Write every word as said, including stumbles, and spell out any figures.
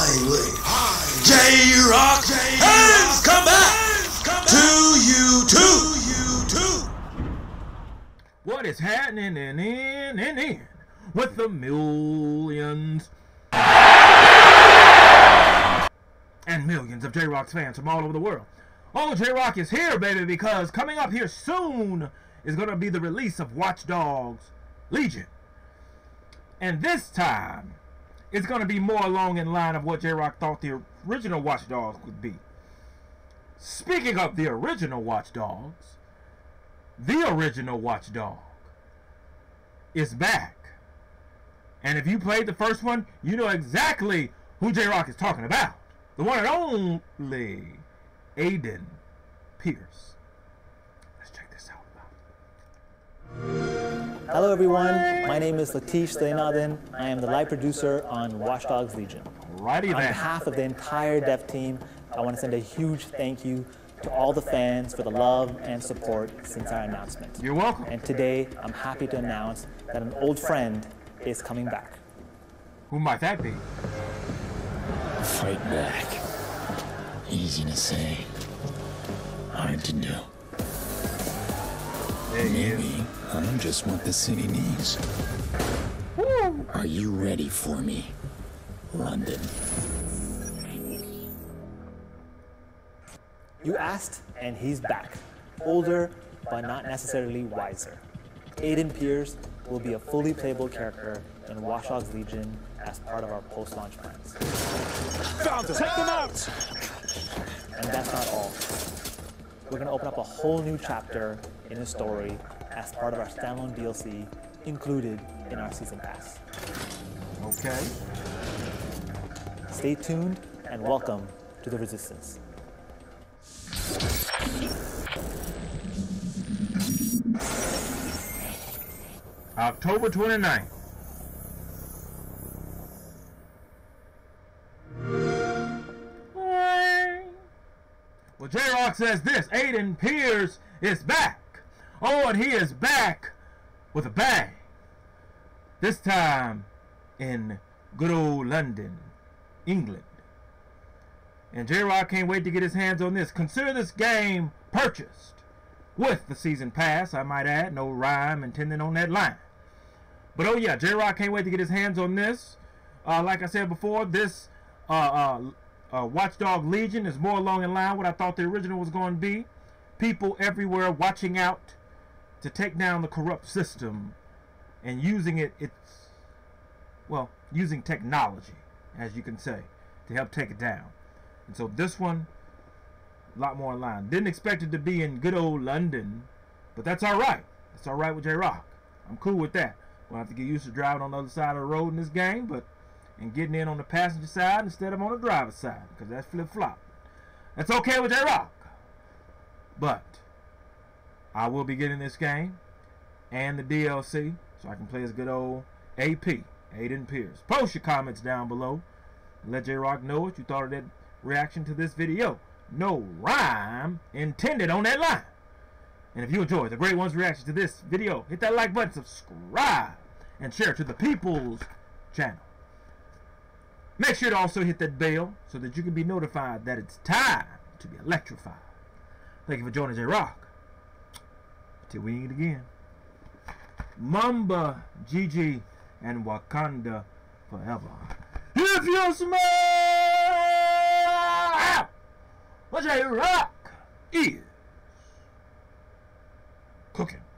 highly. J-Rocc has come back to you too. What is happening in in in in with the millions and millions of J-Rocc's fans from all over the world? Oh, J-Rocc is here, baby, because coming up here soon is going to be the release of Watch Dogs Legion. And this time, it's going to be more along in line of what J-Rocc thought the original Watch Dogs would be. Speaking of the original Watch Dogs, the original Watch Dog is back. And if you played the first one, you know exactly who J-Rocc is talking about. The one and only Aiden Pearce. Let's check this out. Hello everyone, my name is Latish Zainadin. I am the live producer on Watch Dogs Legion. Alrighty On then. behalf of the entire dev team, I want to send a huge thank you to all the fans for the love and support since our announcement. You're welcome. And today, I'm happy to announce that an old friend is coming back. Who might that be? Fight back. Easy to say, hard to do. There he is. Maybe I'm just what the city needs. Woo. Are you ready for me, London? You asked, and he's back. Older, but not necessarily wiser. Aiden Pearce will be a fully playable character in Watch Dogs Legion as part of our post-launch plans. Found him. Take them out! And that's not all. We're going to open up a whole new chapter in his story as part of our standalone D L C included in our Season Pass. Okay. Stay tuned and welcome to the Resistance. October twenty-ninth. Well, J-Rocc says this: Aiden Pearce is back. Oh, and he is back with a bang. This time in good old London, England. And J-Rocc can't wait to get his hands on this. Consider this game purchased with the Season Pass, I might add. No rhyme intended on that line. But oh yeah, J-Rocc can't wait to get his hands on this. Uh, like I said before, this uh, uh, uh, Watch Dogs Legion is more along in line with what I thought the original was going to be. People everywhere watching out to take down the corrupt system and using it, it's, well, using technology, as you can say, to help take it down. And so this one, a lot more in line. Didn't expect it to be in good old London, but that's all right. That's all right with J-Rocc. I'm cool with that. We'll have to get used to driving on the other side of the road in this game, but and getting in on the passenger side instead of on the driver's side, because that's flip-flop. That's okay with J-Rocc. But I will be getting this game and the D L C so I can play as good old A P, Aiden Pearce. Post your comments down below and let J-Rocc know what you thought of that reaction to this video. No rhyme intended on that line. And if you enjoyed the Great One's reaction to this video, hit that like button, subscribe, and share to the people's channel. Make sure to also hit that bell so that you can be notified that it's time to be electrified. Thank you for joining J-Rocc. Till we meet again. Mamba, Gigi, and Wakanda forever. If you smell what J-Rocc is cooking.